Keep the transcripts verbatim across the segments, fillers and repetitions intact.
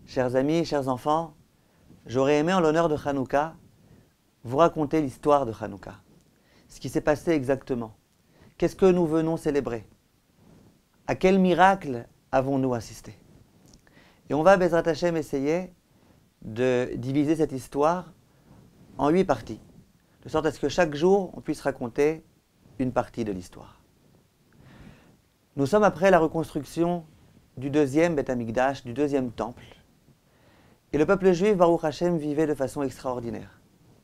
Chers amis, chers enfants, j'aurais aimé en l'honneur de Hanouka vous raconter l'histoire de Hanouka. Ce qui s'est passé exactement. Qu'est-ce que nous venons célébrer? À quel miracle avons-nous assisté? Et on va, Bezrat Hashem, essayer de diviser cette histoire en huit parties, de sorte à ce que chaque jour, on puisse raconter une partie de l'histoire. Nous sommes après la reconstruction du deuxième Beth Amikdash, du deuxième temple. Et le peuple juif, Baruch Hashem, vivait de façon extraordinaire.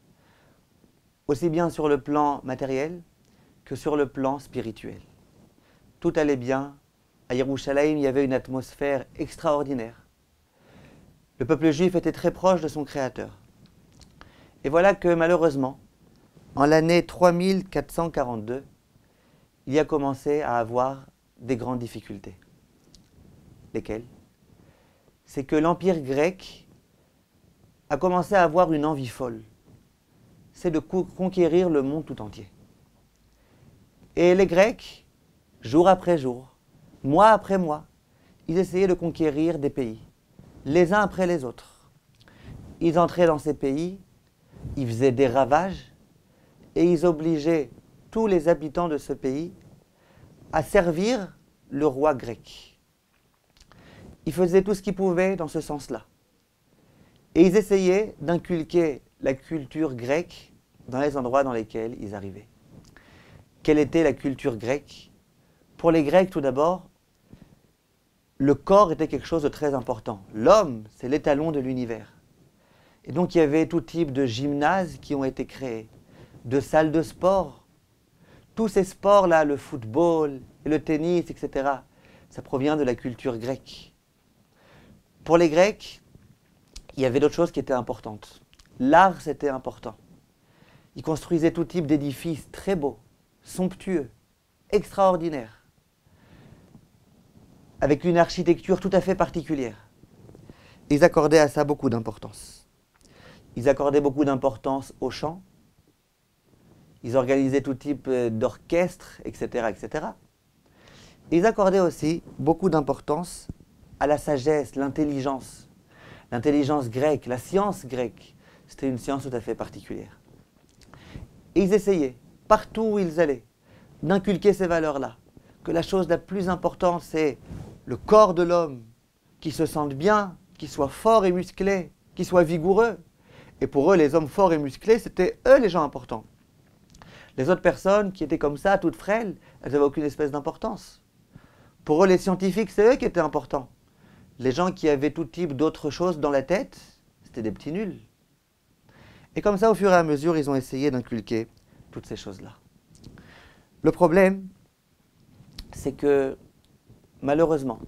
Aussi bien sur le plan matériel que sur le plan spirituel. Tout allait bien. À Yerushalayim, il y avait une atmosphère extraordinaire. Le peuple juif était très proche de son Créateur. Et voilà que malheureusement, en l'année trois mille quatre cent quarante-deux, il y a commencé à avoir des grandes difficultés. Lesquelles? C'est que l'Empire grec a commencé à avoir une envie folle. C'est de conquérir le monde tout entier. Et les Grecs, jour après jour, mois après mois, ils essayaient de conquérir des pays, les uns après les autres. Ils entraient dans ces pays, ils faisaient des ravages, et ils obligeaient tous les habitants de ce pays à servir le roi grec. Ils faisaient tout ce qu'ils pouvaient dans ce sens-là. Et ils essayaient d'inculquer la culture grecque dans les endroits dans lesquels ils arrivaient. Quelle était la culture grecque? Pour les Grecs, tout d'abord, le corps était quelque chose de très important. L'homme, c'est l'étalon de l'univers. Et donc, il y avait tout type de gymnases qui ont été créés, de salles de sport. Tous ces sports-là, le football, le tennis, et cetera, ça provient de la culture grecque. Pour les Grecs, il y avait d'autres choses qui étaient importantes. L'art, c'était important. Ils construisaient tout type d'édifices très beaux, somptueux, extraordinaires, avec une architecture tout à fait particulière. Ils accordaient à ça beaucoup d'importance. Ils accordaient beaucoup d'importance au chant. Ils organisaient tout type d'orchestre, et cetera, et cetera. Ils accordaient aussi beaucoup d'importance à la sagesse, l'intelligence. L'intelligence grecque, la science grecque, c'était une science tout à fait particulière. Et ils essayaient, partout où ils allaient, d'inculquer ces valeurs-là. Que la chose la plus importante, c'est le corps de l'homme, qui se sente bien, qui soit fort et musclé, qui soit vigoureux. Et pour eux, les hommes forts et musclés, c'était eux les gens importants. Les autres personnes qui étaient comme ça, toutes frêles, elles n'avaient aucune espèce d'importance. Pour eux, les scientifiques, c'est eux qui étaient importants. Les gens qui avaient tout type d'autres choses dans la tête, c'était des petits nuls. Et comme ça, au fur et à mesure, ils ont essayé d'inculquer toutes ces choses-là. Le problème, c'est que, malheureusement,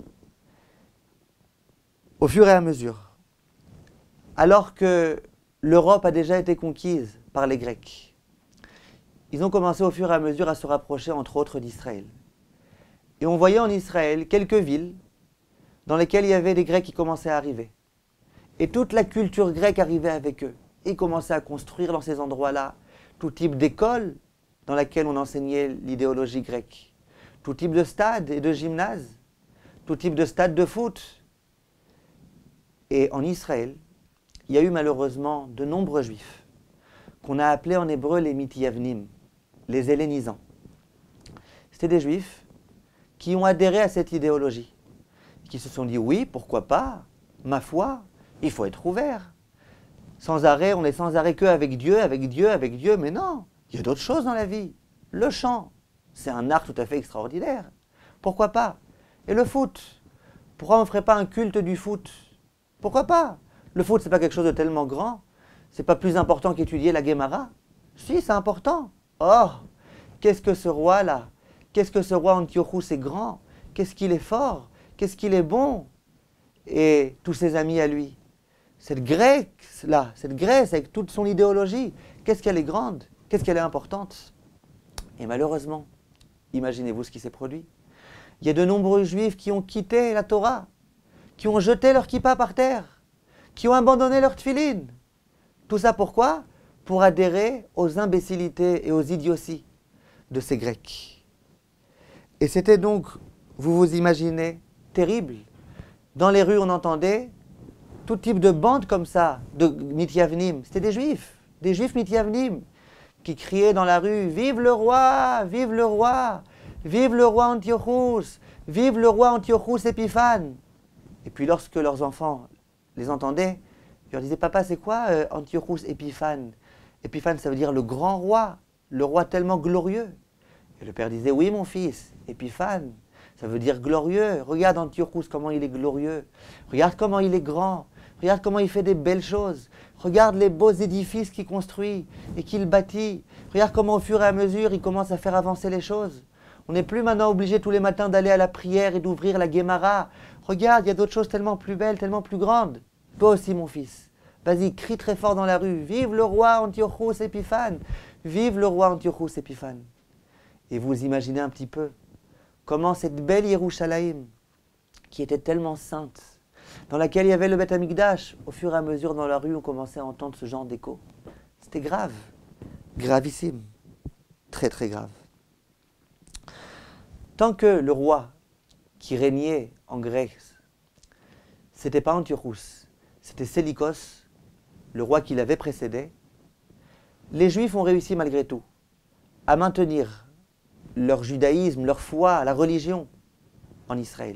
au fur et à mesure, alors que l'Europe a déjà été conquise par les Grecs, ils ont commencé au fur et à mesure à se rapprocher, entre autres, d'Israël. Et on voyait en Israël quelques villes dans lesquelles il y avait des Grecs qui commençaient à arriver. Et toute la culture grecque arrivait avec eux. Et ils commençaient à construire dans ces endroits-là tout type d'écoles dans laquelle on enseignait l'idéologie grecque. Tout type de stades et de gymnases. Tout type de stades de foot. Et en Israël, il y a eu malheureusement de nombreux juifs qu'on a appelés en hébreu les Mitiyavnim, les hellénisants. C'était des juifs qui ont adhéré à cette idéologie, qui se sont dit oui, pourquoi pas, ma foi, il faut être ouvert. Sans arrêt, on est sans arrêt que avec Dieu, avec Dieu, avec Dieu, mais non, il y a d'autres choses dans la vie. Le chant, c'est un art tout à fait extraordinaire. Pourquoi pas? Et le foot, pourquoi on ne ferait pas un culte du foot? Pourquoi pas? Le foot, c'est pas quelque chose de tellement grand. C'est pas plus important qu'étudier la Guémara. Si, c'est important. Oh, qu'est-ce que ce roi-là, qu'est-ce que ce roi Antiochus est grand, qu'est-ce qu'il est fort, qu'est-ce qu'il est bon. Et tous ses amis à lui. Cette Grèce-là, cette Grèce avec toute son idéologie, qu'est-ce qu'elle est grande, qu'est-ce qu'elle est importante. Et malheureusement, imaginez-vous ce qui s'est produit. Il y a de nombreux juifs qui ont quitté la Torah, qui ont jeté leur kippa par terre, qui ont abandonné leur tfilin. Tout ça pourquoi? Pour adhérer aux imbécilités et aux idioties de ces Grecs. Et c'était donc, vous vous imaginez, terrible. Dans les rues, on entendait tout type de bandes comme ça, de Mityavnim. C'était des juifs, des juifs Mityavnim, qui criaient dans la rue « Vive le roi! Vive le roi! Vive le roi Antiochus! Vive le roi Antiochus Épiphane !» Et puis lorsque leurs enfants les entendaient, ils leur disaient « Papa, c'est quoi euh, Antiochus Épiphane ?» Épiphane, ça veut dire le grand roi, le roi tellement glorieux. Et le père disait « Oui, mon fils, Épiphane, ça veut dire glorieux. Regarde Antiochus, comment il est glorieux. Regarde comment il est grand. Regarde comment il fait des belles choses. Regarde les beaux édifices qu'il construit et qu'il bâtit. Regarde comment au fur et à mesure, il commence à faire avancer les choses. On n'est plus maintenant obligé tous les matins d'aller à la prière et d'ouvrir la Guémara. Regarde, il y a d'autres choses tellement plus belles, tellement plus grandes. Toi aussi, mon fils. Vas-y, crie très fort dans la rue. Vive le roi Antiochus Épiphane. Vive le roi Antiochus Épiphane. Et vous imaginez un petit peu comment cette belle Yerushalayim, qui était tellement sainte, dans laquelle il y avait le Beth Amikdash, au fur et à mesure dans la rue, on commençait à entendre ce genre d'écho. C'était grave, gravissime, très très grave. Tant que le roi qui régnait en Grèce, c'était pas Antiochus, c'était Sélikos, le roi qui l'avait précédé, les Juifs ont réussi malgré tout à maintenir leur judaïsme, leur foi, la religion en Israël.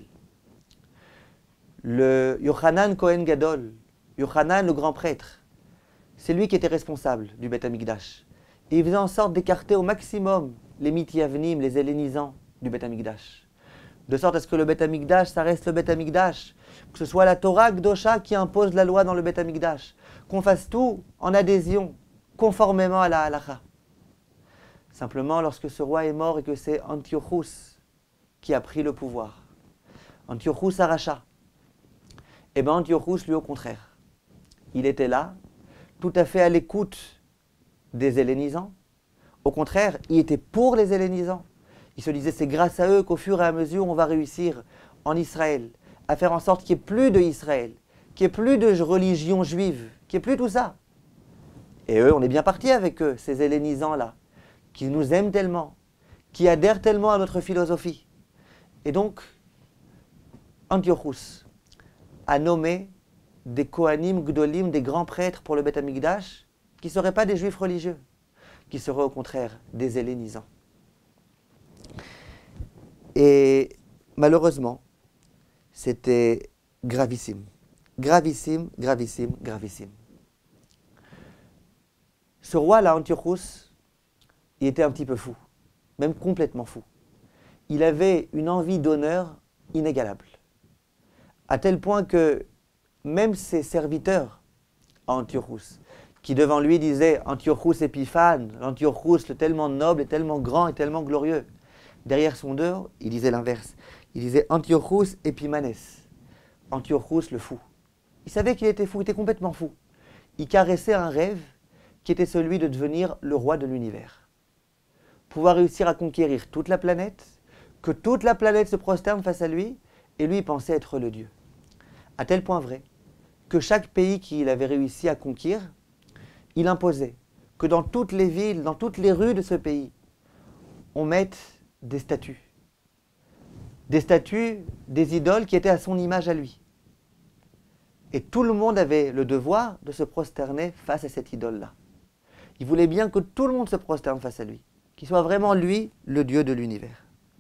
Le Yochanan Kohen Gadol, Yochanan le grand prêtre, c'est lui qui était responsable du Beth Amikdash. Et il faisait en sorte d'écarter au maximum les Mityavnim, les hellénisants du Beth Amikdash. De sorte à ce que le Beth Amikdash, ça reste le Beth Amikdash. Que ce soit la Torah Kdosha qui impose la loi dans le Beth Amikdash. Qu'on fasse tout en adhésion, conformément à la halakha. Simplement, lorsque ce roi est mort et que c'est Antiochus qui a pris le pouvoir, Antiochus Aracha, et bien Antiochus, lui, au contraire, il était là, tout à fait à l'écoute des hellénisants. Au contraire, il était pour les hellénisants. Il se disait, c'est grâce à eux qu'au fur et à mesure, on va réussir en Israël à faire en sorte qu'il n'y ait plus de Israël, qu'il n'y ait plus de religion juive, qu'il n'y ait plus tout ça. Et eux, on est bien partis avec eux, ces hellénisants-là, qui nous aiment tellement, qui adhèrent tellement à notre philosophie. Et donc, Antiochus a nommé des Kohanim Gdolim, des grands prêtres pour le Beth Amikdash, qui ne seraient pas des juifs religieux, qui seraient au contraire des hellénisants. Et malheureusement, c'était gravissime. Gravissime, gravissime, gravissime. Ce roi-là, Antiochus, il était un petit peu fou, même complètement fou. Il avait une envie d'honneur inégalable, à tel point que même ses serviteurs, Antiochus, qui devant lui disaient Antiochus Épiphane, Antiochus le tellement noble et tellement grand et tellement glorieux, derrière son dos, il disait l'inverse. Il disait Antiochus Épimanes, Antiochus le fou. Il savait qu'il était fou, il était complètement fou. Il caressait un rêve qui était celui de devenir le roi de l'univers. Pouvoir réussir à conquérir toute la planète, que toute la planète se prosterne face à lui, et lui pensait être le Dieu. À tel point vrai que chaque pays qu'il avait réussi à conquérir, il imposait que dans toutes les villes, dans toutes les rues de ce pays, on mette des statues. Des statues, des idoles qui étaient à son image à lui. Et tout le monde avait le devoir de se prosterner face à cette idole-là. Il voulait bien que tout le monde se prosterne face à lui, qu'il soit vraiment lui, le Dieu de l'univers.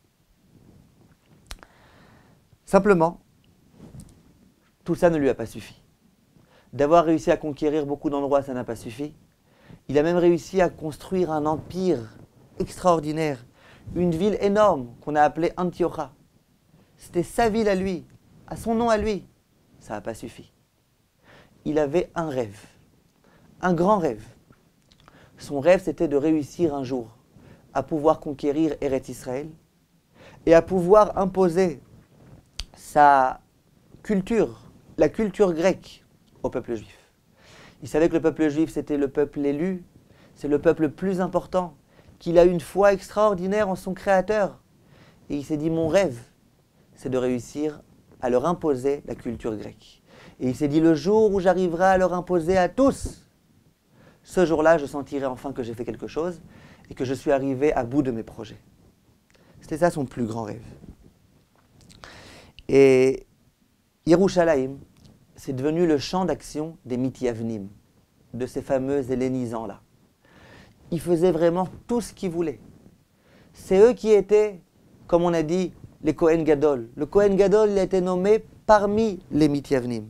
Simplement, tout ça ne lui a pas suffi. D'avoir réussi à conquérir beaucoup d'endroits, ça n'a pas suffi. Il a même réussi à construire un empire extraordinaire, une ville énorme qu'on a appelée Antiocha. C'était sa ville à lui, à son nom à lui. Ça n'a pas suffi. Il avait un rêve, un grand rêve. Son rêve, c'était de réussir un jour à pouvoir conquérir Eretz Israël et à pouvoir imposer sa culture, la culture grecque, au peuple juif. Il savait que le peuple juif, c'était le peuple élu, c'est le peuple le plus important, qu'il a une foi extraordinaire en son Créateur. Et il s'est dit, mon rêve, c'est de réussir à leur imposer la culture grecque. Et il s'est dit, le jour où j'arriverai à leur imposer à tous, ce jour-là, je sentirai enfin que j'ai fait quelque chose et que je suis arrivé à bout de mes projets. C'était ça son plus grand rêve. Et Yerushalayim, c'est devenu le champ d'action des Mityavnim, de ces fameux hellénisants-là. Ils faisaient vraiment tout ce qu'ils voulaient. C'est eux qui étaient, comme on a dit, les Kohen Gadol. Le Kohen Gadol, il a été nommé parmi les Mityavnim.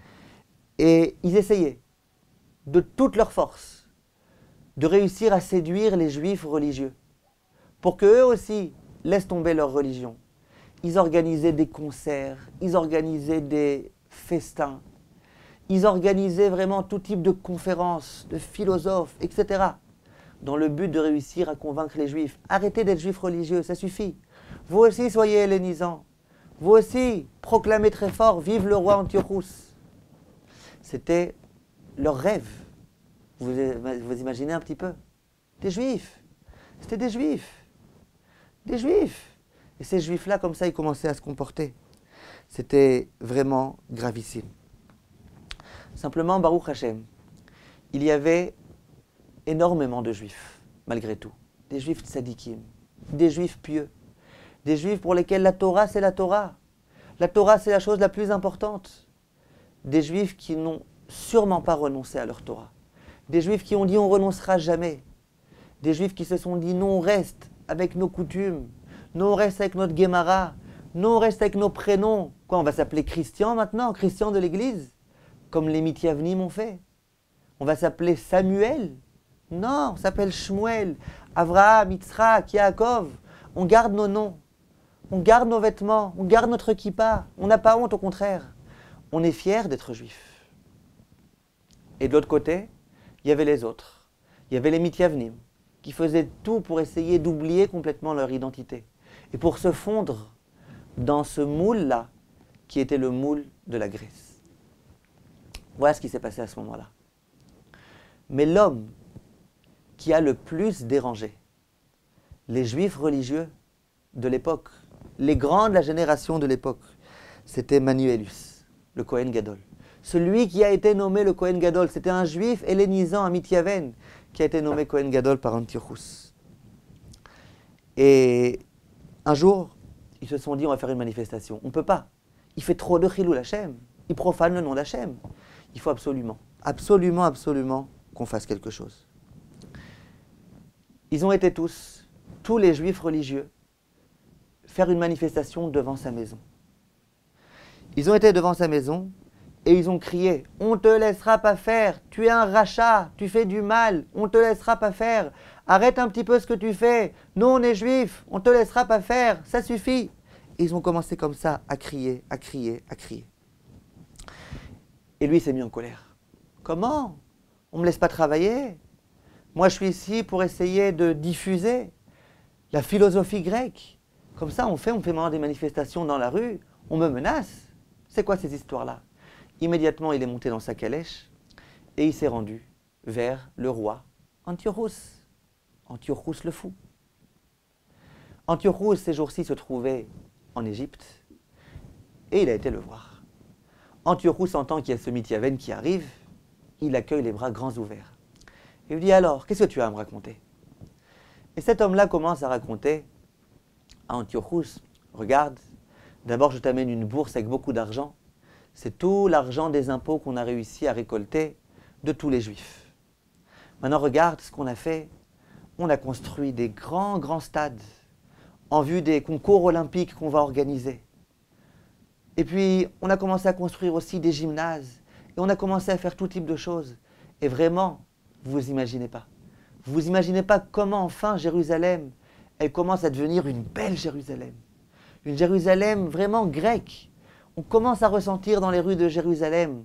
Et ils essayaient, de toute leur force, de réussir à séduire les Juifs religieux, pour qu'eux aussi laissent tomber leur religion. Ils organisaient des concerts, ils organisaient des festins, ils organisaient vraiment tout type de conférences, de philosophes, et cetera, dans le but de réussir à convaincre les Juifs. Arrêtez d'être Juifs religieux, ça suffit. Vous aussi soyez hellénisants. Vous aussi proclamez très fort, vive le roi Antiochus. C'était leur rêve. Vous, vous imaginez un petit peu? Des Juifs. C'était des Juifs. Des Juifs. Et ces Juifs-là, comme ça, ils commençaient à se comporter. C'était vraiment gravissime. Simplement, Baruch Hashem, il y avait énormément de Juifs, malgré tout. Des Juifs tzadikim, des Juifs pieux, des Juifs pour lesquels la Torah, c'est la Torah. La Torah, c'est la chose la plus importante. Des Juifs qui n'ont sûrement pas renoncé à leur Torah. Des Juifs qui ont dit on renoncera jamais. Des Juifs qui se sont dit non, on reste avec nos coutumes. Non, on reste avec notre Gemara. Non, on reste avec nos prénoms. Quoi, on va s'appeler Christian maintenant, Christian de l'Église, comme les Mityavnim ont fait. On va s'appeler Samuel. Non, on s'appelle Shmuel, Avraham, Yitzhak, Yaakov. On garde nos noms. On garde nos vêtements. On garde notre kippa. On n'a pas honte, au contraire. On est fiers d'être juifs. Et de l'autre côté, il y avait les autres. Il y avait les Mityavnim, qui faisaient tout pour essayer d'oublier complètement leur identité. Et pour se fondre dans ce moule-là, qui était le moule de la Grèce. Voilà ce qui s'est passé à ce moment-là. Mais l'homme qui a le plus dérangé les Juifs religieux de l'époque, les grands de la génération de l'époque, c'était Manuelus, le Kohen Gadol. Celui qui a été nommé le Kohen Gadol, c'était un Juif hellénisant, un Mityaven, qui a été nommé Kohen Gadol par Antiochus. Et un jour, ils se sont dit, on va faire une manifestation. On ne peut pas. Il fait trop de Chilul Hashem. Il profane le nom d'Hashem. Il faut absolument, absolument, absolument qu'on fasse quelque chose. Ils ont été tous, tous les Juifs religieux, faire une manifestation devant sa maison. Ils ont été devant sa maison et ils ont crié « On ne te laissera pas faire, tu es un rachat, tu fais du mal, on ne te laissera pas faire, arrête un petit peu ce que tu fais, nous on est Juifs, on ne te laissera pas faire, ça suffit !» Et ils ont commencé comme ça à crier, à crier, à crier. Et lui s'est mis en colère. « Comment? On ne me laisse pas travailler? Moi je suis ici pour essayer de diffuser la philosophie grecque. Comme ça on fait, on fait maintenant des manifestations dans la rue, on me menace. C'est quoi ces histoires-là ?» Immédiatement, il est monté dans sa calèche et il s'est rendu vers le roi Antiochus. Antiochus le fou. Antiochus, ces jours-ci, se trouvait en Égypte et il a été le voir. Antiochus entend qu'il y a ce Mityaven qui arrive, il accueille les bras grands ouverts. Il lui dit alors, qu'est-ce que tu as à me raconter? Et cet homme-là commence à raconter à Antiochus, regarde, d'abord je t'amène une bourse avec beaucoup d'argent. C'est tout l'argent des impôts qu'on a réussi à récolter de tous les Juifs. Maintenant, regarde ce qu'on a fait. On a construit des grands, grands stades en vue des concours olympiques qu'on va organiser. Et puis, on a commencé à construire aussi des gymnases. Et on a commencé à faire tout type de choses. Et vraiment, vous vous imaginez pas. Vous vous imaginez pas comment, enfin, Jérusalem, elle commence à devenir une belle Jérusalem. Une Jérusalem vraiment grecque. On commence à ressentir dans les rues de Jérusalem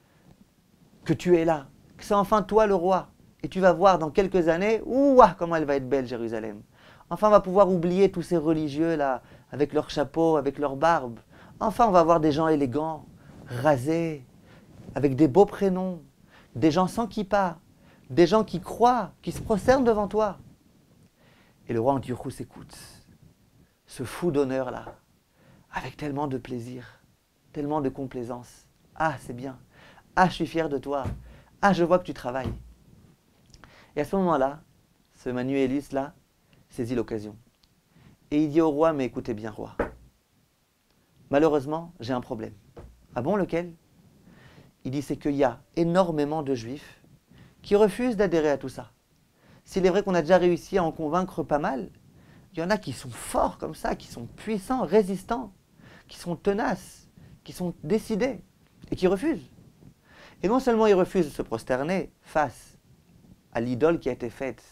que tu es là, que c'est enfin toi le roi. Et tu vas voir dans quelques années, ouah, comment elle va être belle Jérusalem. Enfin, on va pouvoir oublier tous ces religieux là, avec leurs chapeaux, avec leurs barbes. Enfin, on va voir des gens élégants, rasés, avec des beaux prénoms, des gens sans kippa, des gens qui croient, qui se prosternent devant toi. Et le roi Antiochus écoute ce fou d'honneur là, avec tellement de plaisir. Tellement de complaisance. Ah, c'est bien. Ah, je suis fier de toi. Ah, je vois que tu travailles. Et à ce moment-là, ce Manuelus-là saisit l'occasion. Et il dit au roi, mais écoutez bien, roi. Malheureusement, j'ai un problème. Ah bon, lequel? il dit, c'est qu'il y a énormément de juifs qui refusent d'adhérer à tout ça. S'il est vrai qu'on a déjà réussi à en convaincre pas mal, il y en a qui sont forts comme ça, qui sont puissants, résistants, qui sont tenaces, qui sont décidés et qui refusent. Et non seulement ils refusent de se prosterner face à l'idole qui a été faite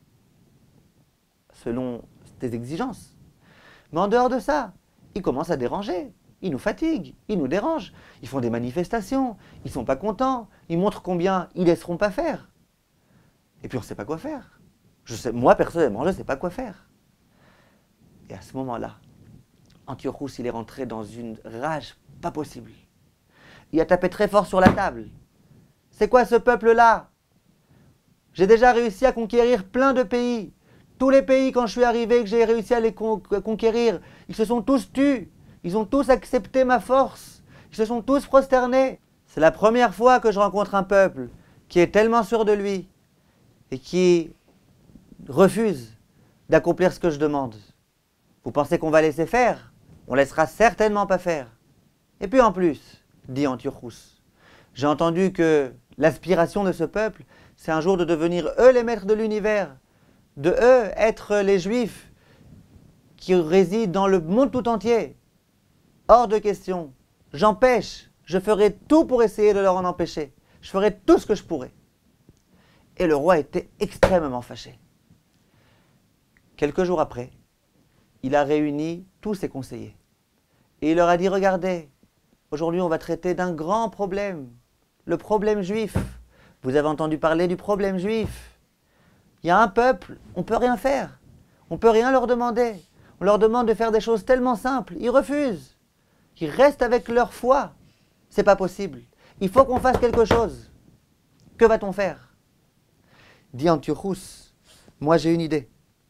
selon tes exigences, mais en dehors de ça, ils commencent à déranger. Ils nous fatiguent, ils nous dérangent. Ils font des manifestations, ils ne sont pas contents, ils montrent combien ils ne laisseront pas faire. Et puis on ne sait pas quoi faire. Je sais, moi, personnellement, je ne sais pas quoi faire. Et à ce moment-là, Antiochus, il est rentré dans une rage pas possible. Il a tapé très fort sur la table. C'est quoi ce peuple-là? J'ai déjà réussi à conquérir plein de pays. Tous les pays, quand je suis arrivé, que j'ai réussi à les con conquérir, ils se sont tous tus. Ils ont tous accepté ma force. Ils se sont tous prosternés. C'est la première fois que je rencontre un peuple qui est tellement sûr de lui et qui refuse d'accomplir ce que je demande. Vous pensez qu'on va laisser faire? On ne laissera certainement pas faire. Et puis en plus, dit Antiochus, j'ai entendu que l'aspiration de ce peuple, c'est un jour de devenir eux les maîtres de l'univers, de eux être les Juifs qui résident dans le monde tout entier. Hors de question. J'empêche. Je ferai tout pour essayer de leur en empêcher. Je ferai tout ce que je pourrai. Et le roi était extrêmement fâché. Quelques jours après, il a réuni tous ses conseillers. Et il leur a dit, regardez, aujourd'hui on va traiter d'un grand problème. Le problème juif. Vous avez entendu parler du problème juif. Il y a un peuple, on ne peut rien faire. On ne peut rien leur demander. On leur demande de faire des choses tellement simples. Ils refusent. Ils restent avec leur foi. C'est pas possible. Il faut qu'on fasse quelque chose. Que va-t-on faire? Dit Antiochus, moi j'ai une idée.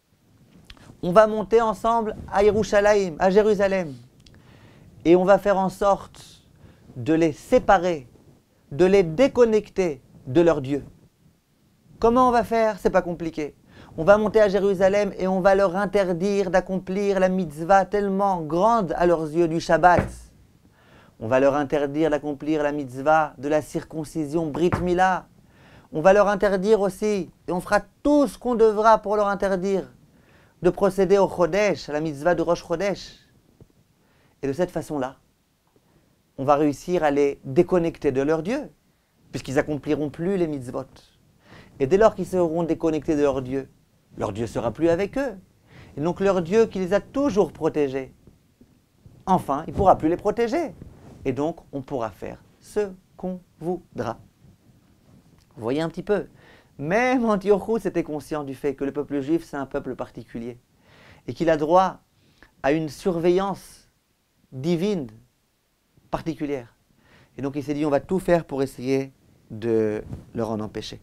On va monter ensemble à Yerushalayim, à Jérusalem. Et on va faire en sorte de les séparer, de les déconnecter de leur Dieu. Comment on va faire? C'est pas compliqué. On va monter à Jérusalem et on va leur interdire d'accomplir la mitzvah tellement grande à leurs yeux du Shabbat. On va leur interdire d'accomplir la mitzvah de la circoncision Brit Mila. On va leur interdire aussi, et on fera tout ce qu'on devra pour leur interdire, de procéder au Chodesh, à la mitzvah de Rosh Chodesh. Et de cette façon-là, on va réussir à les déconnecter de leur Dieu, puisqu'ils n'accompliront plus les mitzvot. Et dès lors qu'ils seront déconnectés de leur Dieu, leur Dieu sera plus avec eux. Et donc leur Dieu qui les a toujours protégés, enfin, il ne pourra plus les protéger. Et donc, on pourra faire ce qu'on voudra. Vous voyez un petit peu. Même Antiochus était conscient du fait que le peuple juif, c'est un peuple particulier. Et qu'il a droit à une surveillance divine particulière. Et donc il s'est dit, on va tout faire pour essayer de leur en empêcher.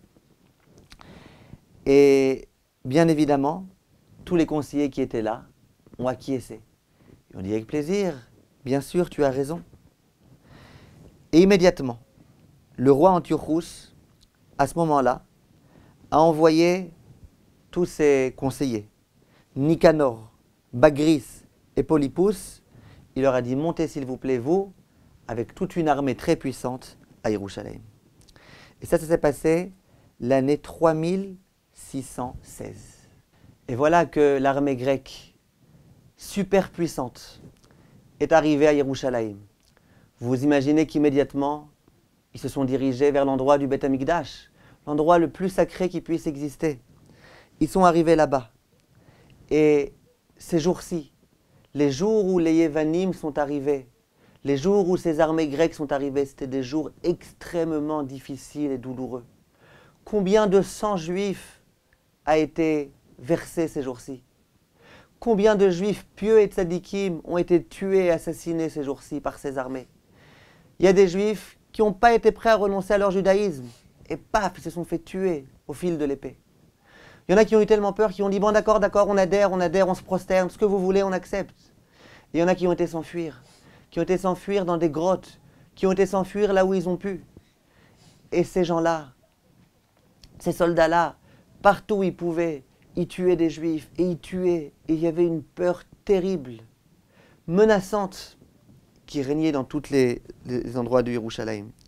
Et bien évidemment, tous les conseillers qui étaient là ont acquiescé. Ils ont dit avec plaisir, bien sûr, tu as raison. Et immédiatement, le roi Antiochus, à ce moment-là, a envoyé tous ses conseillers, Nicanor, Bagris et Polypus. Il leur a dit, montez s'il vous plaît, vous, avec toute une armée très puissante à Yerushalayim. Et ça, ça s'est passé l'année trois mille six cent seize. Et voilà que l'armée grecque, super puissante, est arrivée à Yerushalayim. Vous imaginez qu'immédiatement, ils se sont dirigés vers l'endroit du Beth Amikdash, l'endroit le plus sacré qui puisse exister. Ils sont arrivés là-bas. Et ces jours-ci, les jours où les Yévanim sont arrivés, les jours où ces armées grecques sont arrivées, c'était des jours extrêmement difficiles et douloureux. Combien de sang juifs a été versé ces jours-ci? Combien de juifs pieux et tzadikim ont été tués et assassinés ces jours-ci par ces armées? Il y a des juifs qui n'ont pas été prêts à renoncer à leur judaïsme. Et paf, ils se sont fait tuer au fil de l'épée. Il y en a qui ont eu tellement peur, qui ont dit, bon d'accord, d'accord, on adhère, on adhère, on se prosterne, ce que vous voulez, on accepte. Et il y en a qui ont été s'enfuir, qui ont été s'enfuir dans des grottes, qui ont été s'enfuir là où ils ont pu. Et ces gens-là, ces soldats-là, partout où ils pouvaient, ils tuaient des juifs, et ils tuaient, et il y avait une peur terrible, menaçante, qui régnait dans tous les, les endroits de Yerushalayim.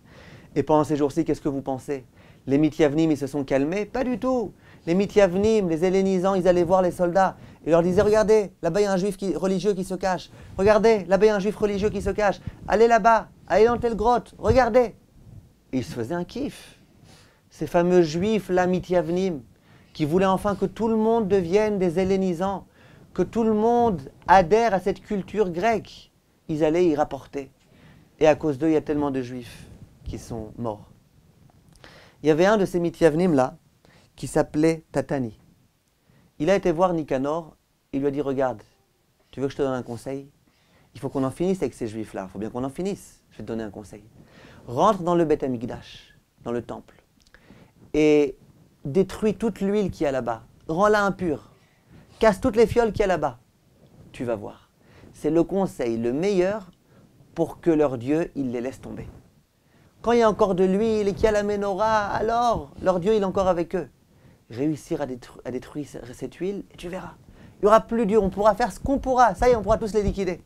Et pendant ces jours-ci, qu'est-ce que vous pensez? Les Mityavnim, ils se sont calmés? Pas du tout. Les Mityavnim, les hellénisants, ils allaient voir les soldats et leur disaient, regardez, là-bas il y a un juif qui, religieux qui se cache. Regardez, là-bas il y a un juif religieux qui se cache. Allez là-bas, allez dans telle grotte, regardez. Et ils se faisaient un kiff. Ces fameux juifs-là, Mityavnim, qui voulaient enfin que tout le monde devienne des hellénisants, que tout le monde adhère à cette culture grecque. Ils allaient y rapporter. Et à cause d'eux, il y a tellement de juifs qui sont morts. Il y avait un de ces Mityavnim là, qui s'appelait Tatani. Il a été voir Nicanor, il lui a dit, regarde, tu veux que je te donne un conseil? Il faut qu'on en finisse avec ces juifs-là, il faut bien qu'on en finisse, je vais te donner un conseil. Rentre dans le Beth Amikdash, dans le temple, et détruis toute l'huile qu'il y a là-bas, rends-la impure, casse toutes les fioles qu'il y a là-bas. Tu vas voir, c'est le conseil le meilleur pour que leur Dieu, il les laisse tomber. Quand il y a encore de l'huile et qu'il y a la menorah, alors leur Dieu, il est encore avec eux. Réussir à, détru à détruire cette huile, et tu verras. Il n'y aura plus Dieu, on pourra faire ce qu'on pourra. Ça y est, on pourra tous les liquider.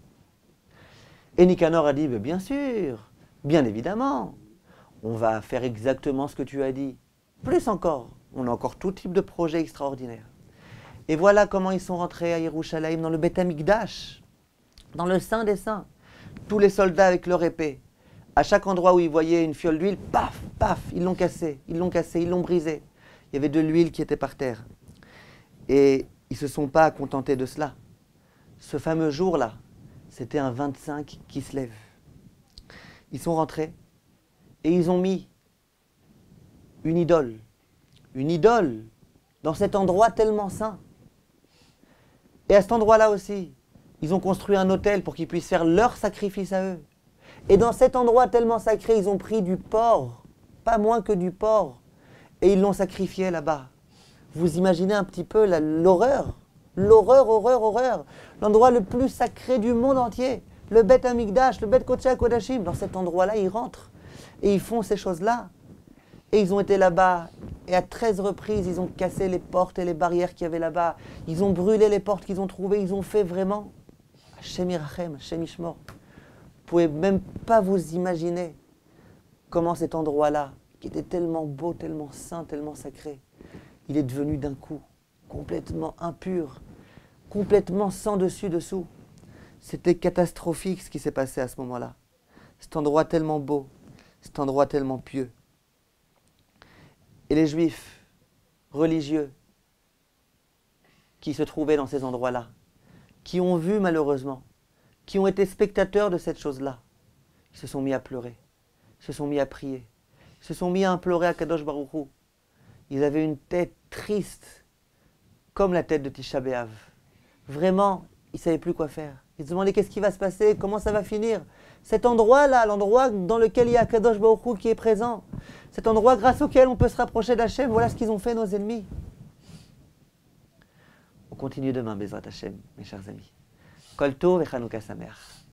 Et Nicanor a dit, bien sûr, bien évidemment, on va faire exactement ce que tu as dit. Plus encore, on a encore tout type de projets extraordinaires. Et voilà comment ils sont rentrés à Yerushalayim, dans le Beth Amikdash, dans le Saint des Saints. Tous les soldats avec leur épée. À chaque endroit où ils voyaient une fiole d'huile, paf, paf, ils l'ont cassée, ils l'ont cassée, ils l'ont brisée. Il y avait de l'huile qui était par terre. Et ils ne se sont pas contentés de cela. Ce fameux jour-là, c'était un vingt-cinq qui se lève. Ils sont rentrés et ils ont mis une idole, une idole dans cet endroit tellement saint. Et à cet endroit-là aussi, ils ont construit un autel pour qu'ils puissent faire leur sacrifice à eux. Et dans cet endroit tellement sacré, ils ont pris du porc, pas moins que du porc, et ils l'ont sacrifié là-bas. Vous imaginez un petit peu l'horreur, l'horreur, horreur, horreur. L'endroit le plus sacré du monde entier, le Beth Amikdash, le Beth Kodesh HaKodashim. Dans cet endroit-là, ils rentrent et ils font ces choses-là. Et ils ont été là-bas, et à treize reprises, ils ont cassé les portes et les barrières qu'il y avait là-bas. Ils ont brûlé les portes qu'ils ont trouvées, ils ont fait vraiment Hashem Yirachem, Hashem Yishmor. Vous pouvez même pas vous imaginer comment cet endroit-là, qui était tellement beau, tellement saint, tellement sacré, il est devenu d'un coup complètement impur, complètement sans dessus-dessous. C'était catastrophique ce qui s'est passé à ce moment-là. Cet endroit tellement beau, cet endroit tellement pieux. Et les Juifs religieux qui se trouvaient dans ces endroits-là, qui ont vu malheureusement, qui ont été spectateurs de cette chose-là, ils se sont mis à pleurer, se sont mis à prier, se sont mis à implorer à Kadosh Baruch Hu. Ils avaient une tête triste, comme la tête de Tisha B'Av. Vraiment, ils ne savaient plus quoi faire. Ils se demandaient qu'est-ce qui va se passer, comment ça va finir. Cet endroit-là, l'endroit dans lequel il y a Kadosh Baruch Hu qui est présent, cet endroit grâce auquel on peut se rapprocher d'Hachem, voilà ce qu'ils ont fait nos ennemis. On continue demain, Bezrat Hachem, mes chers amis. Kol Tov et Chanukah Sameach.